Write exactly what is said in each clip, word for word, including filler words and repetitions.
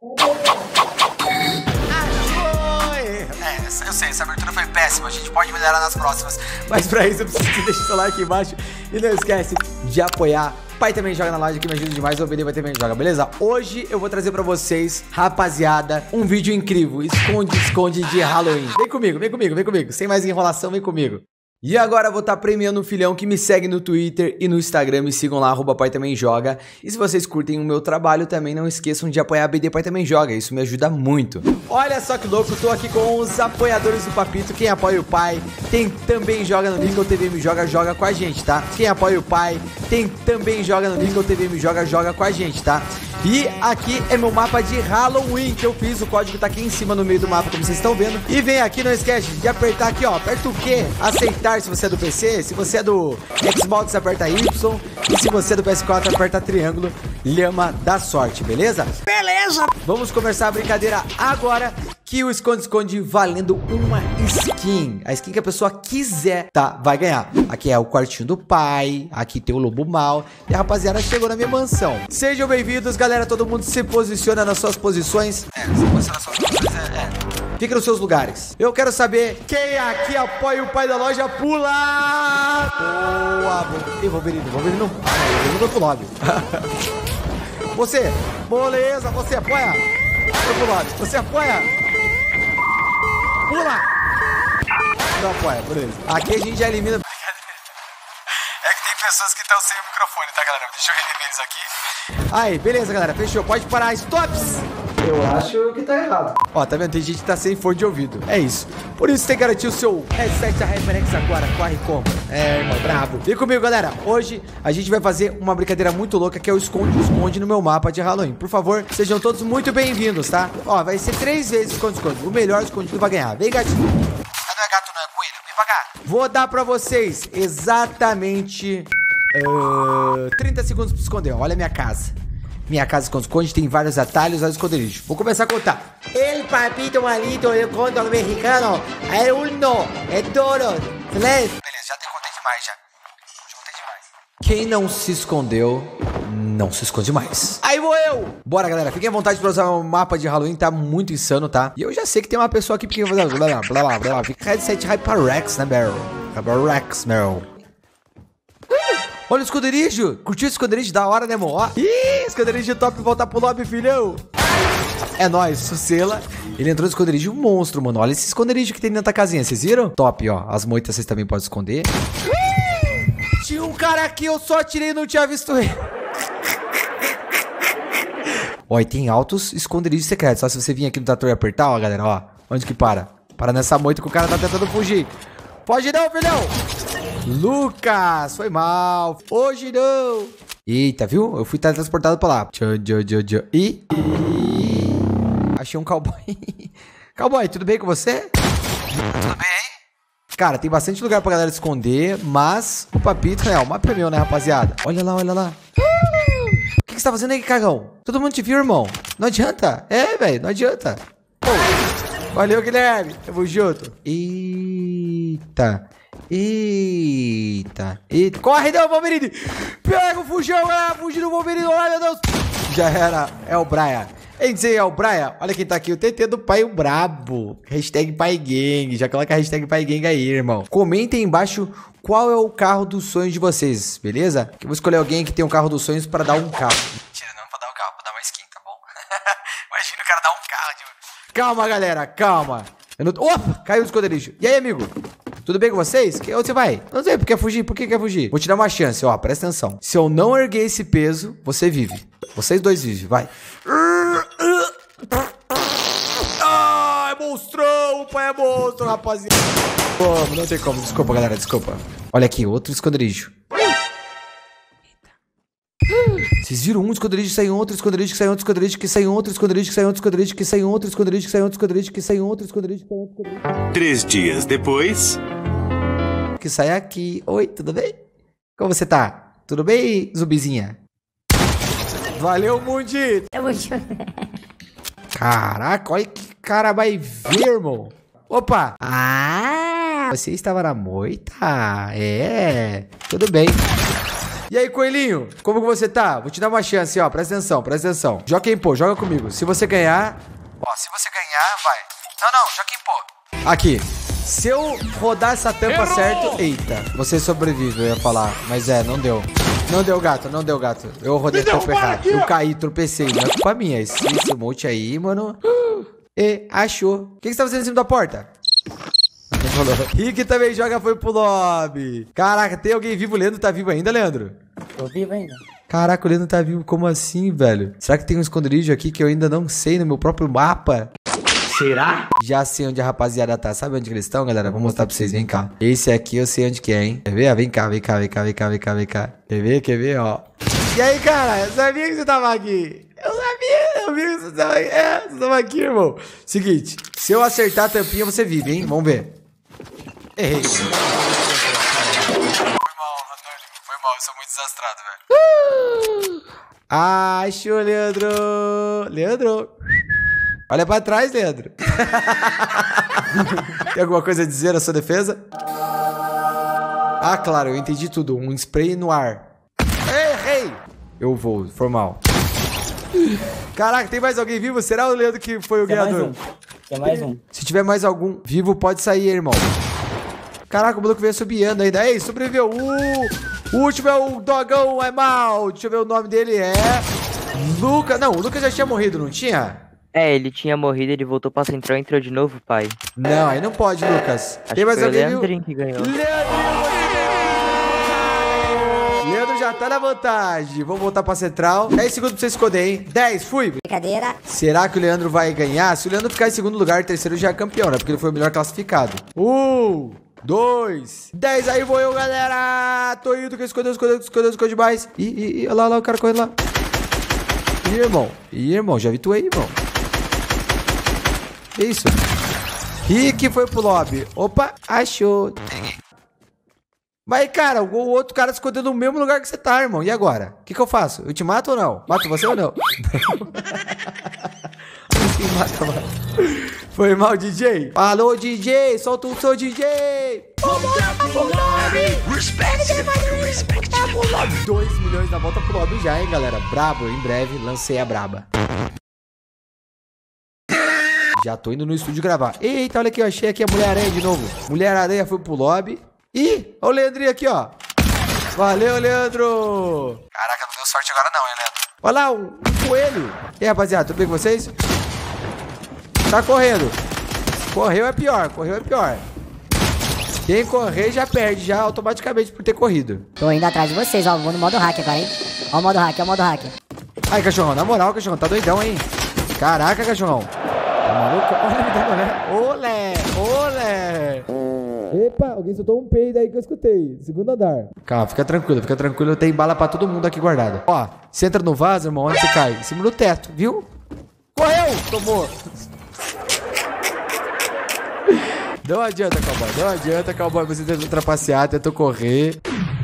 É, eu sei, essa abertura foi péssima, a gente pode melhorar nas próximas. Mas pra isso eu preciso que deixe o seu like aqui embaixo. E não esquece de apoiar. Pai também joga na live, que me ajuda demais. O vídeo vai também joga, beleza? Hoje eu vou trazer pra vocês, rapaziada, um vídeo incrível. Esconde, esconde de Halloween. Vem comigo, vem comigo, vem comigo. Sem mais enrolação, vem comigo. E agora eu vou estar premiando um filhão que me segue no Twitter e no Instagram. Me sigam lá, arroba Pai Também Joga. E se vocês curtem o meu trabalho, também não esqueçam de apoiar a B D Pai Também Joga. Isso me ajuda muito. Olha só que louco, tô aqui com os apoiadores do Papito. Quem apoia o pai, tem também joga no Níquel T V Me Joga, joga com a gente, tá? Quem apoia o pai, tem também joga no Níquel T V Me Joga, joga com a gente, tá? E aqui é meu mapa de Halloween que eu fiz. O código tá aqui em cima no meio do mapa, como vocês estão vendo. E vem aqui, não esquece de apertar aqui, ó. Aperta o Q, aceitar se você é do P C. Se você é do Xbox, aperta Y. E se você é do P S quatro, aperta triângulo. Lhama da sorte, beleza? Beleza! Vamos começar a brincadeira agora, que o esconde-esconde valendo uma skin. A skin que a pessoa quiser, tá? Vai ganhar. Aqui é o quartinho do pai. Aqui tem o lobo mal. E a rapaziada chegou na minha mansão. Sejam bem-vindos, galera. Todo mundo se posiciona nas suas posições. É, se posiciona nas suas posições, é, é. Fica nos seus lugares. Eu quero saber quem aqui apoia o pai da loja. Pula! Boa! Ih, Wolverine, Wolverine não. Wolverine não pro lobby. Você, beleza, você apoia? Eu pro lobby. Você apoia? Pula! Não apoia, beleza. Aqui a gente já elimina. É que tem pessoas que estão sem o microfone, tá, galera? Deixa eu reviver eles aqui. Aí, beleza, galera. Fechou. Pode parar. Stops! Eu acho que tá errado. Ó, tá vendo? Tem gente que tá sem fone de ouvido. É isso. Por isso tem que garantir o seu headset da HyperX agora. Corre como? É, irmão, bravo. Vem comigo, galera. Hoje a gente vai fazer uma brincadeira muito louca, que é o esconde-esconde no meu mapa de Halloween. Por favor, sejam todos muito bem-vindos, tá? Ó, vai ser três vezes esconde-esconde. O melhor escondido vai ganhar. Vem, gatinho. Ah, não é gato, não é coelho. Vem pra cá. Vou dar pra vocês exatamente uh, trinta segundos pra esconder. Olha a minha casa. Minha casa esconde-esconde tem vários atalhos, vários esconderijos. Vou começar a contar. El papito malito, el condor mexicano, é uno, é toro, beleza? Beleza, já te contei demais, já. Já contei demais. Quem não se escondeu, não se esconde mais. Aí vou eu! Bora, galera, fiquem à vontade pra usar o mapa de Halloween, tá muito insano, tá? E eu já sei que tem uma pessoa aqui que vai fazer blá blá blá blá blá. Fica headset HyperX, né, Meryl? HyperX, Meryl. Olha o esconderijo. Curtiu o esconderijo? Da hora, né, irmão? Ó. Ih, esconderijo top. Voltar pro lobby, filhão. É nóis, Sucela. Ele entrou no esconderijo, um monstro, mano. Olha esse esconderijo que tem dentro da casinha. Vocês viram? Top, ó. As moitas vocês também podem esconder. Tinha um cara aqui, eu só tirei e não tinha visto ele. Ó, e tem altos esconderijos secretos. Só se você vir aqui no trator e apertar, ó, galera, ó. Onde que para? Para nessa moita que o cara tá tentando fugir. Pode não, filhão. Lucas, foi mal. Hoje não. Eita, viu? Eu fui transportado pra lá. Tchau, tchau, tchau, tchau. E... achei um cowboy. Cowboy, tudo bem com você? Tudo bem? Cara, tem bastante lugar pra galera esconder, mas o papito, né? O mapa é meu, né, rapaziada? Olha lá, olha lá. O que, que você tá fazendo aí, cagão? Todo mundo te viu, irmão. Não adianta. É, velho, não adianta. Oh. Valeu, Guilherme. Tamo junto. Eita. Eita. Eita. Corre, não, Wolverine. Pega o fujão, é, fugir do Wolverine. Ai, meu Deus. Já era. É o Brian. Em dizer, é o Brian. Olha quem tá aqui. O T T do Pai, o brabo. Hashtag Pai Gang. Já coloca a hashtag Pai Gang aí, irmão. Comentem aí embaixo qual é o carro dos sonhos de vocês, beleza? Eu vou escolher alguém que tem um carro dos sonhos pra dar um carro. Mentira, não pra dar um carro, pra dar uma skin, tá bom? Imagina o cara dar um carro de... Calma, galera, calma. Eu não... Opa, caiu o esconderijo. E aí, amigo? Tudo bem com vocês? Que... Onde você vai? Não sei, porque quer fugir? Por que quer fugir? Vou te dar uma chance, ó, presta atenção. Se eu não erguer esse peso, você vive. Vocês dois vivem, vai. Ah, é monstrão, o pai é monstro, rapaziada. Como? Não tem como, desculpa, galera, desculpa. Olha aqui, outro esconderijo. Vocês viram um esconderijo que saiu outro esconderijo que saiu outro esconderijo que saiu outro esconderijo que saiu outro esconderijo que saiu outro esconderijo que saiu outro esconderijo que saiu outro esconderijo que saiu outro esconderijo. Três dias depois. Que sai aqui. Oi, tudo bem? Como você tá? Tudo bem, zumbizinha? Valeu, Mundi! Caraca, olha que cara vai ver, irmão. Opa! Ah! Você estava na moita? É, tudo bem. E aí, coelhinho, como que você tá? Vou te dar uma chance, ó. Presta atenção, presta atenção. Joga quem pô, joga comigo. Se você ganhar... Ó, se você ganhar, vai. Não, não, joga quem pô. Aqui. Se eu rodar essa tampa Errou! certo... Eita, você sobrevive, eu ia falar. Mas é, não deu. Não deu, gato, não deu, gato. Eu rodei a tampa errada. Eu caí, tropecei. Não é culpa minha. Esse, esse monte aí, mano... E achou. O que, que você tá fazendo em cima da porta? Rick também joga, foi pro lobby. Caraca, tem alguém vivo? O Leandro tá vivo ainda, Leandro? Tô vivo ainda. Caraca, o Leandro tá vivo. Como assim, velho? Será que tem um esconderijo aqui que eu ainda não sei no meu próprio mapa? Será? Já sei onde a rapaziada tá. Sabe onde que eles estão, galera? Vou mostrar pra vocês. Vem cá. Esse aqui eu sei onde que é, hein? Quer ver? Vem cá, vem cá, vem cá, vem cá, vem cá, vem cá. Quer ver? Quer ver? Ó. E aí, cara? Eu sabia que você tava aqui. Eu sabia. Eu vi que você tava aqui. É, você tava aqui, irmão. Seguinte. Se eu acertar a tampinha, você vive, hein? Vamos ver. Errei. Foi mal, Anônimo. Foi mal. Eu sou muito desastrado, velho. Uh! Acho, Leandro. Leandro. Olha pra trás, Leandro. Tem alguma coisa a dizer na sua defesa? Ah, claro, eu entendi tudo. Um spray no ar. Errei! Eu vou, formal. Caraca, tem mais alguém vivo? Será o Leandro que foi o Tem ganhador? Mais um. Tem mais um. Se tiver mais algum vivo, pode sair, irmão. Caraca, o maluco veio subiando ainda. Ei, sobreviveu. Uh, o último é o Dogão, é mal. Deixa eu ver o nome dele. É... Lucas. Não, o Lucas já tinha morrido, não tinha? É, ele tinha morrido, ele voltou pra central e entrou de novo, pai. Não, aí não pode, Lucas. Acho Tem mais que foi alguém, o Leandrinho que ganhou. Leandrinho, Leandro já tá na vantagem. Vamos voltar pra central. dez segundos pra você escolher, hein? dez, fui. Brincadeira. Será que o Leandro vai ganhar? Se o Leandro ficar em segundo lugar, terceiro já é campeão, né? Porque ele foi o melhor classificado. Um, dois, dez. Aí vou eu, galera. Tô indo, que escondeu, escondeu, escondeu, escondeu demais. Ih, ih, ih, olha lá, olha lá, o cara correndo lá. Ih, irmão. Ih, irmão, já vi tu aí, irmão. Que isso? Rick foi pro lobby. Opa, achou. Mas, cara, o outro cara se escondeu no mesmo lugar que você tá, irmão. E agora? O que que eu faço? Eu te mato ou não? Mato você ou não? Quem mata, mano? Foi mal, D J? Alô, D J, solta o seu D J. dois milhões na volta pro lobby já, hein, galera? Brabo, em breve, lancei a braba. Já tô indo no estúdio gravar. Eita, olha aqui, eu achei aqui a Mulher-Aranha de novo. Mulher-Aranha foi pro lobby. Ih, olha o Leandrinho aqui, ó. Valeu, Leandro. Caraca, não deu sorte agora não, hein, Leandro? Olha lá, um, um coelho. E aí, rapaziada, tudo bem com vocês? Tá correndo. Correu é pior, correu é pior. Quem correr já perde, já automaticamente por ter corrido. Tô indo atrás de vocês, ó. Vou no modo hack agora, hein? Ó o modo hack, ó o modo hack. Aí, cachorrão, na moral, cachorrão, tá doidão, hein? Caraca, cachorrão. Tá maluco? Olha, me dá olé. Olé, olé. Epa, alguém soltou um peido aí que eu escutei. Segundo andar. Calma, fica tranquilo, fica tranquilo. Tem bala pra todo mundo aqui guardada. Ó, você entra no vaso, irmão, onde você cai? Em cima do teto, viu? Correu! Tomou. Não adianta, cowboy. Não adianta, cowboy. Você tentou trapacear, tentou correr.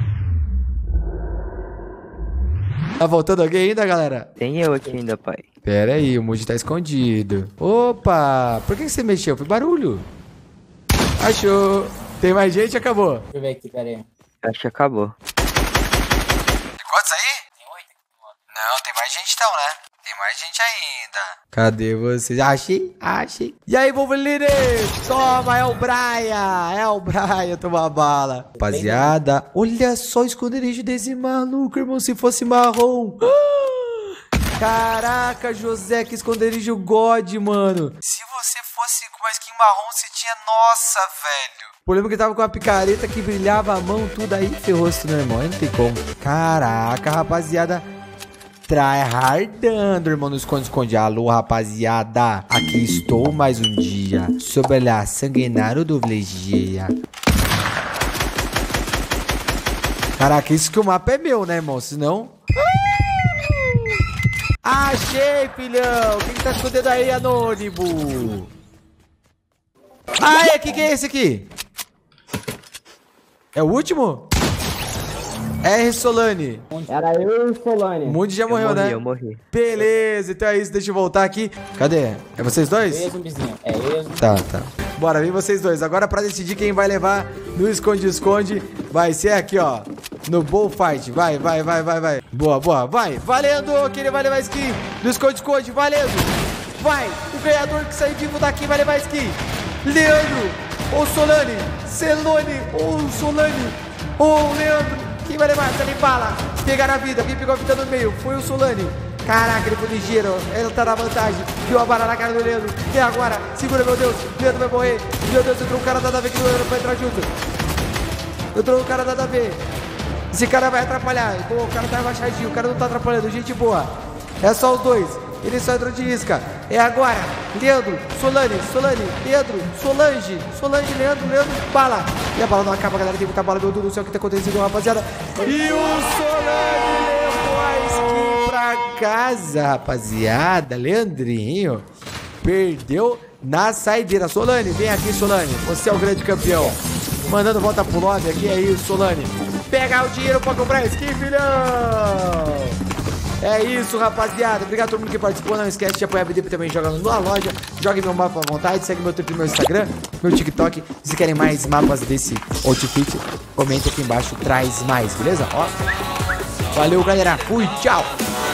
Tá voltando alguém ainda, galera? Tem eu aqui ainda, pai. Pera aí, o Moody tá escondido. Opa! Por que você mexeu? Foi barulho. Achou. Tem mais gente? Acabou. Deixa eu ver aqui, pera aí. Acho que acabou. Tem quantos aí? Tem oito. Não, tem mais gente então, né? Tem mais gente ainda. Cadê vocês? Achei, achei. E aí, Wolverine? Toma, é o Brian. É o Brian, toma bala. Rapaziada, olha só o esconderijo desse maluco, irmão. Se fosse marrom. Caraca, José, que esconderijo God, mano. Se você fosse com uma skin marrom, você tinha... Nossa, velho. O problema é que tava com uma picareta que brilhava a mão, tudo aí. Ferrou isso, meu irmão. Aí não tem como. Caraca, rapaziada. Tryhardando, irmão, no esconde-esconde. Alô, rapaziada. Aqui estou mais um dia. Sobre a sanguinário do Vlegia. Caraca, isso que o mapa é meu, né, irmão? Senão... Achei, filhão! Quem que tá escondendo aí, anônimo? Ai, aqui, quem é esse aqui? É o último? R. Solane. Era eu e o Solane. O Mundi já Eu morreu, morri, né? eu morri. Beleza, então é isso. Deixa eu voltar aqui. Cadê? É vocês dois? Eu e o zumbizinho. É eu e o zumbizinho. Tá, tá. Bora, vem vocês dois. Agora pra decidir quem vai levar no esconde-esconde, vai ser aqui, ó. no bullfight. Vai, vai, vai, vai, vai. Boa, boa, vai. Valendo, que ele vai levar skin. No esconde-esconde, valendo. Vai, o ganhador que sair vivo daqui vai levar skin. Leandro, ou Solane, Celone, ou Solane, ou Leandro. Quem vai levar? Essa bala. Pegar a vida, quem pegou a vida no meio foi o Solane. Caraca, ele foi ligeiro, ele tá na vantagem. Viu a bala na cara do Leandro. E agora? Segura, meu Deus. Leandro vai morrer. Meu Deus, entrou um cara da nave que o Leandro vai entrar junto. Entrou um cara da nave. Esse cara vai atrapalhar. Pô, o cara tá abaixadinho, o cara não tá atrapalhando. Gente boa. É só os dois. Ele só entrou de isca. É agora. Leandro, Solane, Solane, Leandro, Solange, Solange, Leandro, Leandro, bala. E a bala não acaba, galera. Tem muita bala, meu Deus do céu, o que tá acontecendo, rapaziada? E o Solane levou a skin pra casa, rapaziada. Leandrinho perdeu na saideira. Solane, vem aqui, Solane. Você é o grande campeão. Mandando volta pro lobby aqui, é isso, Solane. Pega o dinheiro pra comprar skin, filhão. É isso, rapaziada. Obrigado a todo mundo que participou. Não esquece de apoiar a B D P também jogando na loja. Jogue meu mapa à vontade. Segue meu Twitter, meu Instagram, meu TikTok. Se querem mais mapas desse outfit, comente aqui embaixo. Traz mais, beleza? Ó. Valeu, galera. Fui, tchau.